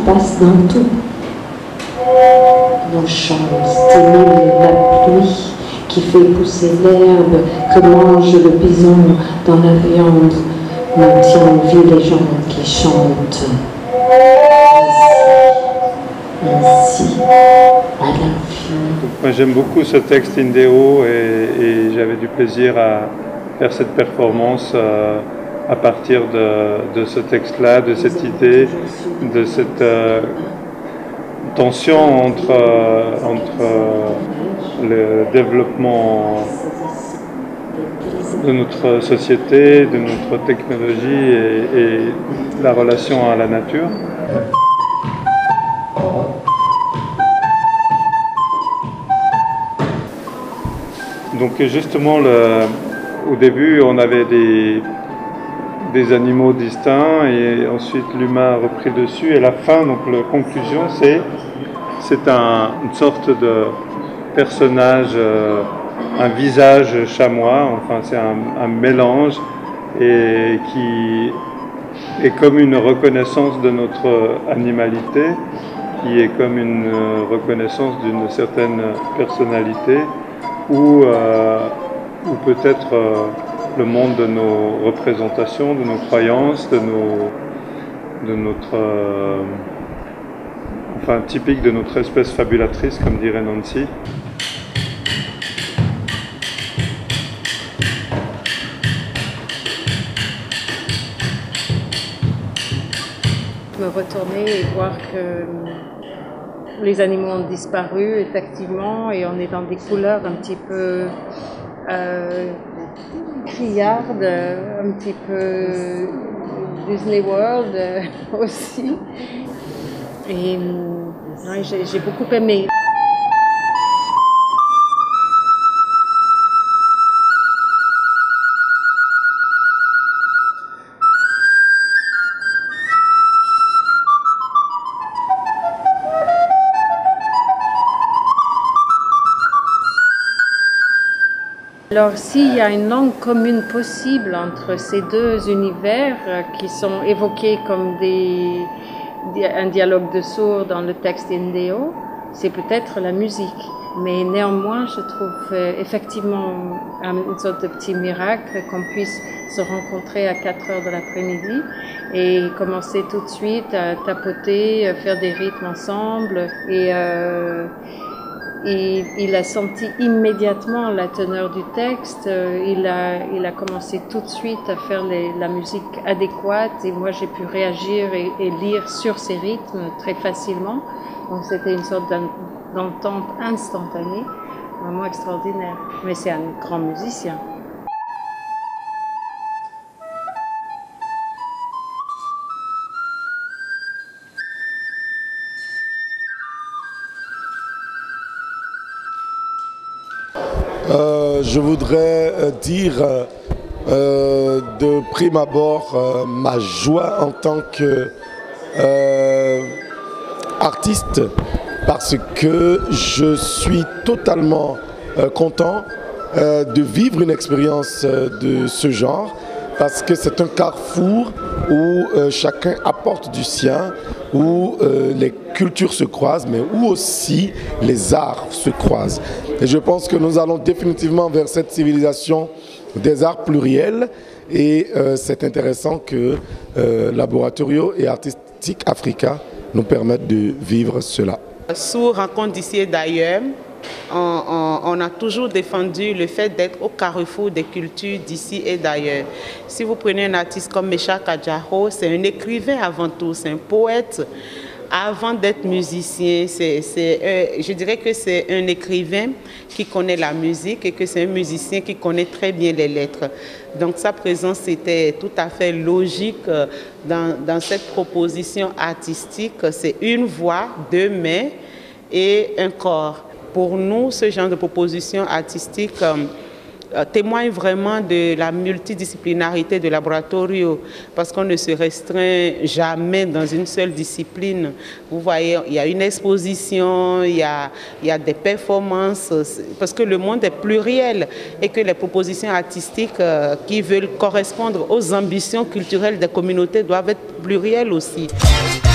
passe dans tout. Nos champs stimulent la pluie qui fait pousser l'herbe que mange le bison dans la viande, maintient en vie les gens qui chantent. Ainsi, à l'infini. Moi j'aime beaucoup ce texte Indéo et j'avais du plaisir à faire cette performance à partir de ce texte-là, de cette idée, de cette tension entre le développement de notre société, de notre technologie et la relation à la nature. Donc justement, au début, on avait des animaux distincts et ensuite l'humain a repris dessus. Et la fin, donc la conclusion, c'est une sorte de personnage, un visage chamois, enfin c'est un mélange et qui est comme une reconnaissance de notre animalité, qui est comme une reconnaissance d'une certaine personnalité, ou peut-être le monde de nos représentations, de nos croyances, de notre enfin typique de notre espèce fabulatrice, comme dirait Nancy. Me retourner et voir que les animaux ont disparu effectivement et on est dans des couleurs un petit peu criardes, un petit peu Disney World aussi. Et ouais, j'ai beaucoup aimé. Alors, s'il y a une langue commune possible entre ces deux univers qui sont évoqués comme un dialogue de sourds dans le texte Indéo, c'est peut-être la musique. Mais néanmoins, je trouve effectivement une sorte de petit miracle qu'on puisse se rencontrer à 4 heures de l'après-midi et commencer tout de suite à tapoter, faire des rythmes ensemble et il a senti immédiatement la teneur du texte, il a commencé tout de suite à faire la musique adéquate et moi j'ai pu réagir et lire sur ces rythmes très facilement. Donc c'était une sorte d'entente instantanée, vraiment extraordinaire. Mais c'est un grand musicien. Je voudrais dire de prime abord ma joie en tant qu'artiste parce que je suis totalement content de vivre une expérience de ce genre parce que c'est un carrefour où chacun apporte du sien, où les cultures se croisent, mais où aussi les arts se croisent. Et je pense que nous allons définitivement vers cette civilisation des arts pluriels et c'est intéressant que Laboratorio et Artistique Africa nous permettent de vivre cela. Sous Rencontre d'ici et d'ailleurs, on a toujours défendu le fait d'être au carrefour des cultures d'ici et d'ailleurs. Si vous prenez un artiste comme Mecha Kajaro, c'est un écrivain avant tout, c'est un poète. Avant d'être musicien, je dirais que c'est un écrivain qui connaît la musique et que c'est un musicien qui connaît très bien les lettres. Donc sa présence était tout à fait logique dans cette proposition artistique. C'est une voix, deux mains et un corps. Pour nous, ce genre de proposition artistique témoigne vraiment de la multidisciplinarité de Laboratorio parce qu'on ne se restreint jamais dans une seule discipline. Vous voyez, il y a une exposition, il y a des performances, parce que le monde est pluriel et que les propositions artistiques qui veulent correspondre aux ambitions culturelles des communautés doivent être plurielles aussi.